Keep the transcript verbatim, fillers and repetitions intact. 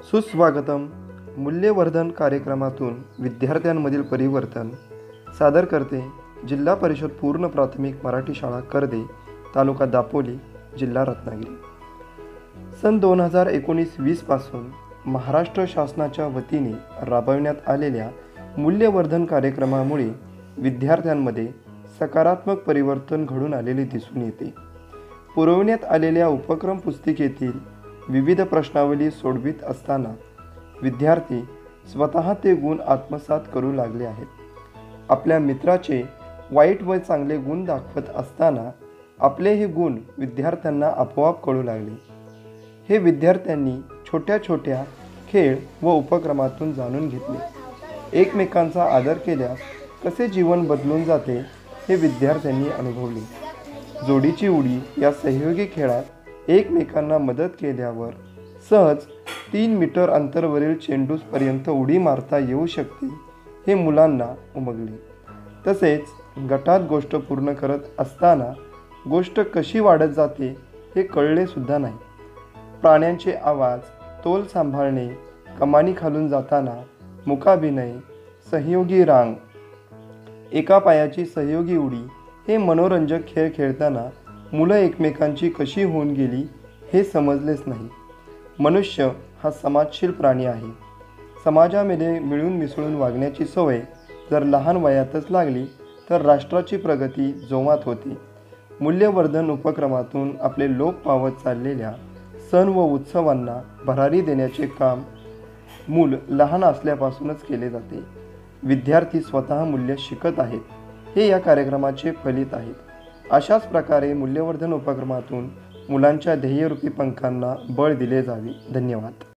सुस्वागतम. मूल्यवर्धन कार्यक्रमातून विद्यार्थ्यांमधील परिवर्तन सादर करते जिल्हा परिषद पूर्ण प्राथमिक मराठी शाळा कर्दे, तालुका दापोली, जिल्हा रत्नागिरी. सन दोन हजार एकोणीस वीस पासून महाराष्ट्र शासनाच्या वतीने राबविण्यात आलेल्या मूल्यवर्धन कार्यक्रमामुळे विद्यार्थ्यांमध्ये सकारात्मक परिवर्तन घडून आलेले दिसून येते. पुरवण्यात आलेल्या उपक्रम पुस्तिकेतील विविध प्रश्नावली सोडवित असताना विद्यार्थी स्वतः ते गुण आत्मसात करू लागले आहेत. आपल्या मित्राचे वाईट व चांगले गुण दाखवत असताना आपले हे गुण विद्यार्थ्यांना आपोआप कळू लागले. हे विद्यार्थ्यांनी छोट्या छोट्या खेळ व उपक्रमातून जाणून घेतले. एकमेकांचा आदर केल्यास कसे जीवन बदलून जाते हे विद्यार्थ्यांनी अनुभवले. जोडीची उडी या सहयोगी खेळात एकमेकांना मदत केल्यावर सहज तीन मीटर अंतरावरील चेंडूपर्यंत उडी मारता येऊ शकते हे मुलांना उमगले. तसेच गटात गोष्ट पूर्ण करत असताना गोष्ट कशी वाढत जाते हे कळले सुद्धा नाही. प्राण्यांचे आवाज, तोल सांभाळणे, कमानी खालून जाताना मुकाभिनय, सहयोगी रांग, एका पायाची सहयोगी उडी हे मनोरंजक खेळ खेळताना मुलं एकमेकांची कशी होऊन गेली हे समजलेच नाही. मनुष्य हा समाजशील प्राणी आहे. समाजामध्ये मिळून मिसळून वागण्याची सवय जर लहान वयातच लागली तर राष्ट्राची प्रगती जोमात होते. मूल्यवर्धन उपक्रमातून आपले लोप पावत चाललेल्या सण व उत्सवांना भरारी देण्याचे काम मूल लहान असल्यापासूनच केले जाते. विद्यार्थी स्वतः मूल्य शिकत आहेत हे या कार्यक्रमाचे फलित आहेत. अशाच प्रकारे मूल्यवर्धन उपक्रमातून मुलांच्या ध्येयरूपी पंखांना बळ दिले जावे. धन्यवाद.